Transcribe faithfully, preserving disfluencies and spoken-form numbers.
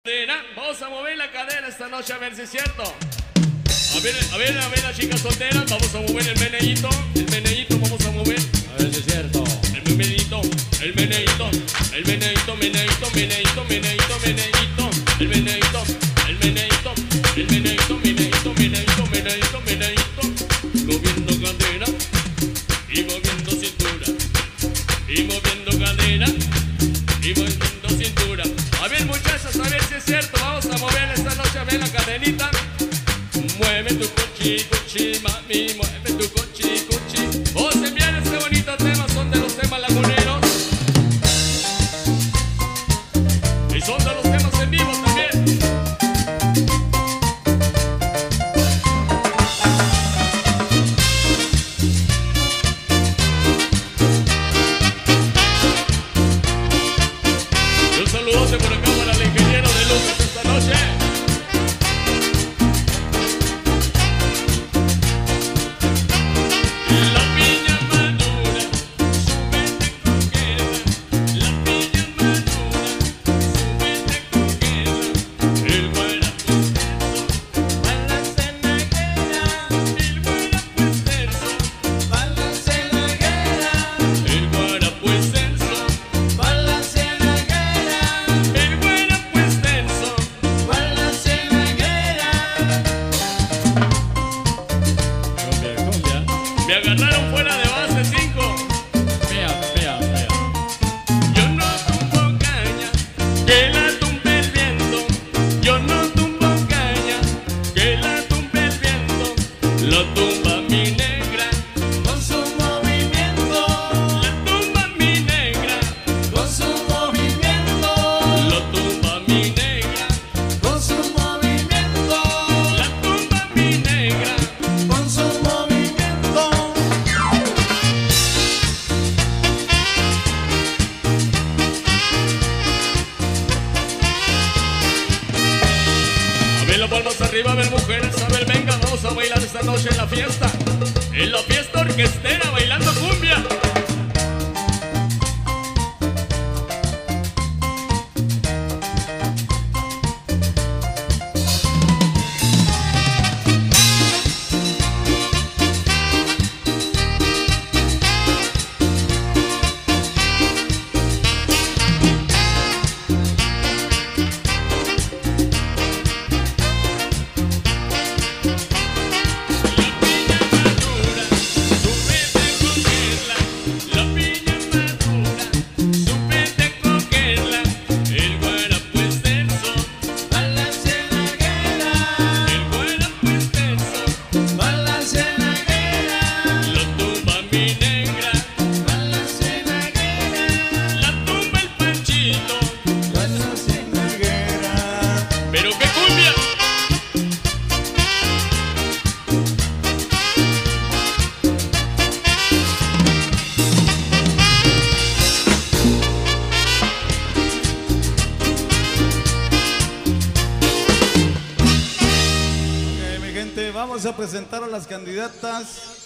Vamos a mover la cadera esta noche a ver si es cierto. A ver, a ver, a ver las chicas solteras. Vamos a mover el meneíto. El meneíto vamos a mover. A ver si es cierto. El meneíto, el meneíto, el meneíto, meneíto, meneíto, meneíto, meneíto. El meneíto, el meneíto, el meneíto, meneíto, meneíto, meneíto, meneíto. Moviendo cadera y moviendo cintura. Y moviendo cadera y moviendo cintura. A ver muchachos, a ver si es cierto. Vamos a mover esta noche, a ver la cadenita. Mueve tu cuchi, cuchi, mami, mueve tu cuchi, cuchi. Vos envían este bonito tema, son de los temas laguneros. Y son de los temas en vivo también. Y un saludote por acá para el ingeniero de luces esta noche. Me agarraron fuera de base cinco. Vea, vea, vea. Yo no tumbo caña, que la tumbe el viento. Yo no tumbo caña, que la tumbe el viento. Lo tumba mi negra con su movimiento. La tumba mi negra con su movimiento. Lo tumba mi negra con su movimiento. La tumba mi negra con su movimiento. Las palmas arriba, a ver mujeres, a ver venga, vamos a bailar esta noche en la fiesta. En la fiesta orquestera, bailando cumbia. Pero qué cumbia. Ok, mi gente, vamos a presentar a las candidatas